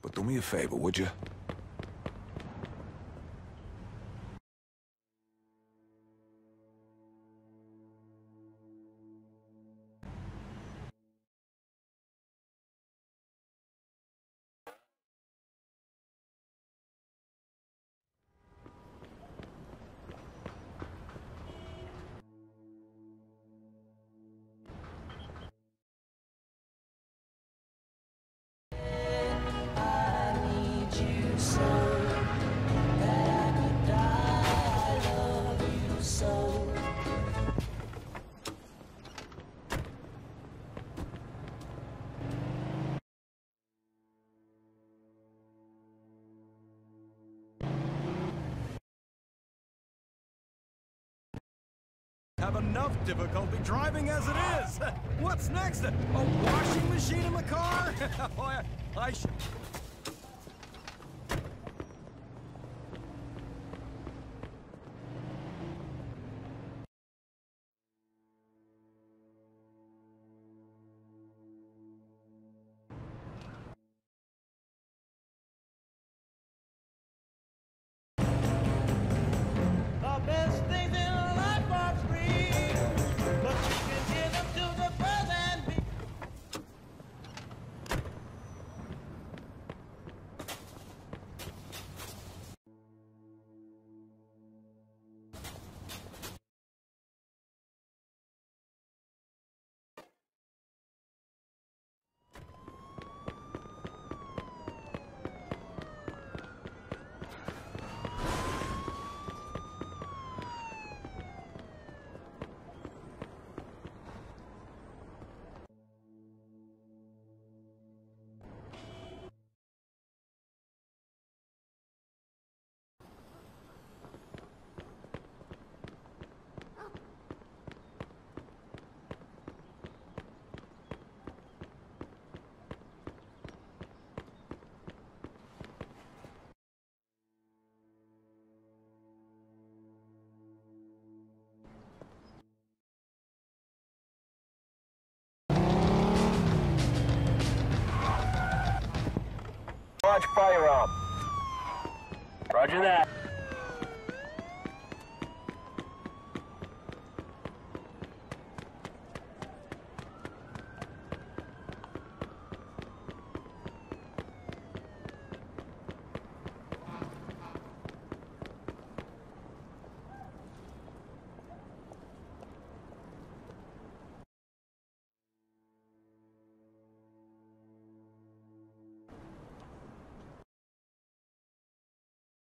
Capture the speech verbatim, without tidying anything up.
But do me a favor, would you? Have enough difficulty driving as it is. What's next? A washing machine in the car? I, I should... The best things in life are free, but you can give them to the birds and bees. Launch firearm. Roger that.